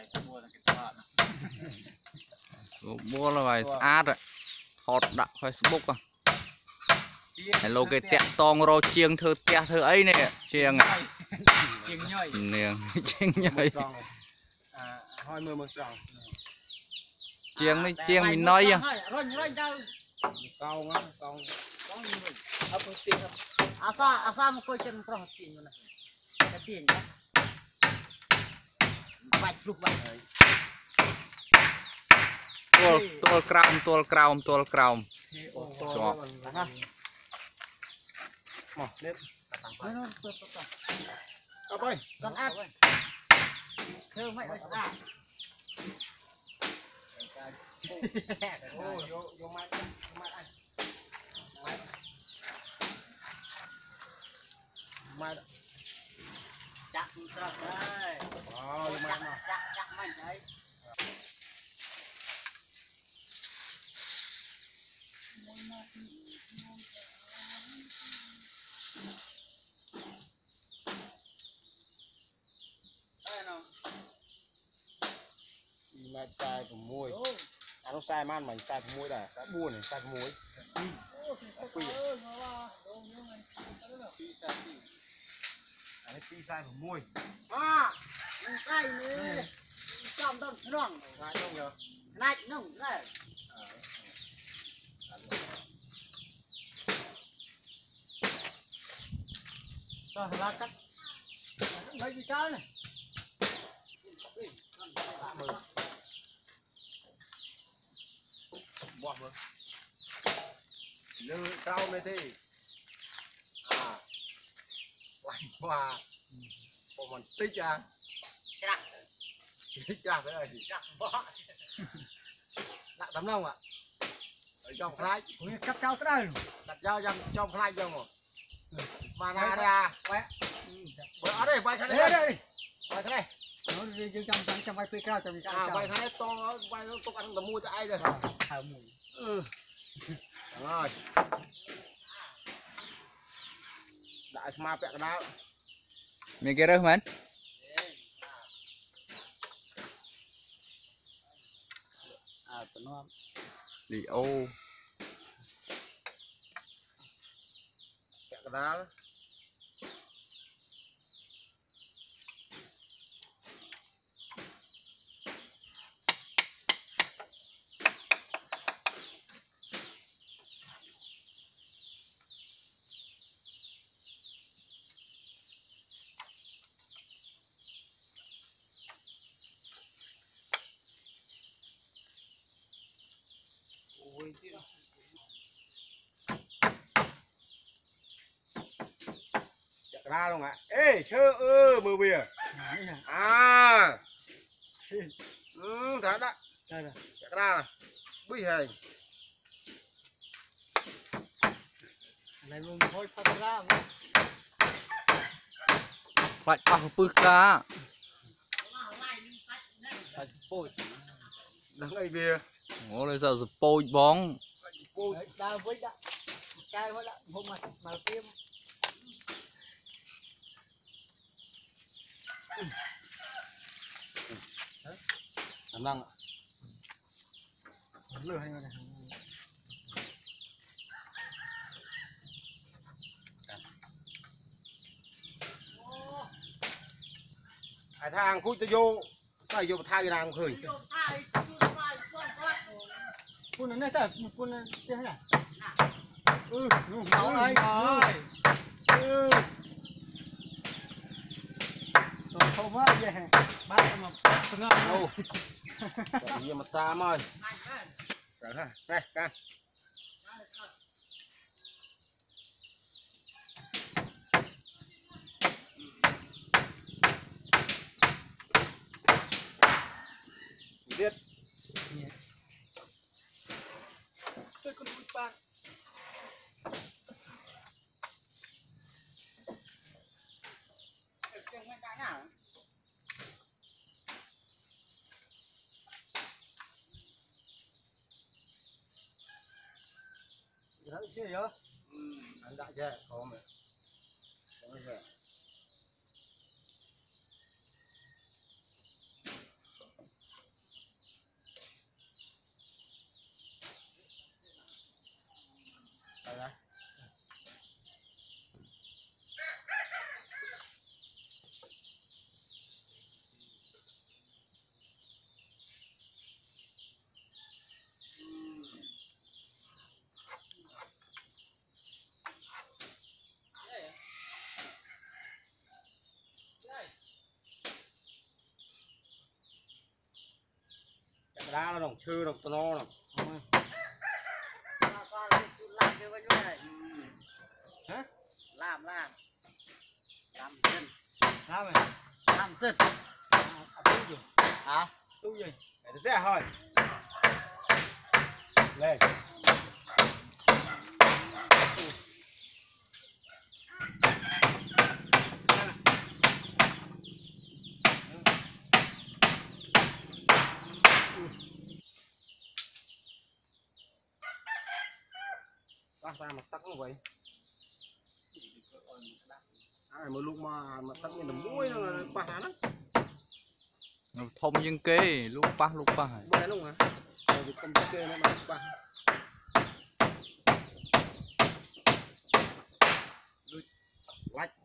mua là phải ad rồi hot đặt Facebook à hello cái tẹt tong rồi chiêng thưa tẹt thưa ấy nè chiêng à nè chiêng nhảy chiêng đấy chiêng mình nói à asa một coi chân pro tiền rồi này tiền bạch lúc bạch tuol crown cho con áp thơ mày ơi sao vô mai chắc rồi đấy chắc mạnh đấy mày sai của muối nó sai man mày sai của muối đã buồn này sai của muối pi sai của muối sai nữa trong đông nong sai không nhở này nong này rồi là cắt mấy cái cá này bỏ vào lư rau này thì lạnh quá còn mình tích à tích ra thế này thì đặt tấm lông ạ ở trong khai cắt cao cái đây đặt dao trong khai trong rồi mà ra đây à bữa ở đây quay cái này quay cái này nó đi trong vai phi cao trong quay cái này to quay nó to ăn tầm mua cho ai rồi rồi đại smart vẹn đó mình kia đâu mình đi ô vẹn đó ra luôn ạ ê chơ mưa bìa thật đó chạy ra này bùi hề này luôn thôi phát ra phải bảo bự cá đằng này bìa ngó lấy giờ bôi bóng đau với đã cay với đã hôm mà tiêm làm năng ạ lừa hay này hải thang cút cho vô phải vô thay nào khởi phun nó này ta phun nó thế này máu này không á vậy bác mà ngon đâu gì mà ta ơi rồi ha đây can biết tôi còn bụi bạc đấy chưa nhớ anh đại chưa có mà có rồi đá nó đồng chư đồng to đồng con làm cái bao nhiêu này hả làm dân sao mày làm dân tu gì hả tu gì để thế thôi lên ta mà tắt nó vậy ai mà lúc mà tắt như là mũi nó là ba hả nó thông nhưng kê lúc pa ba nó mà rồi công kê nó mà ba lách